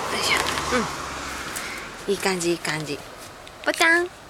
いしょ。いい感じいい感じ。ぽちゃん。